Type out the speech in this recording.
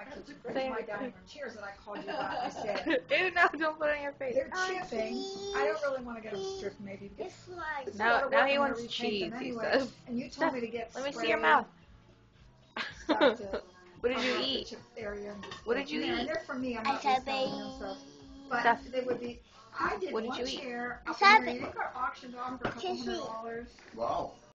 my dining room chairs that I called you about. I said, ew, no, don't put it on your face. they're chipping. I don't really want to get them stripped, maybe. Now he wants cheese, he says. And you told me to get Let me see your mouth. stuff to What did you cover up the eat? chip area and What did you and eat? they're for me. I'm not reselling them, so. But Stuff. they would be. I did What did one you eat? chair up in there. They got auctioned off for $200. Wow.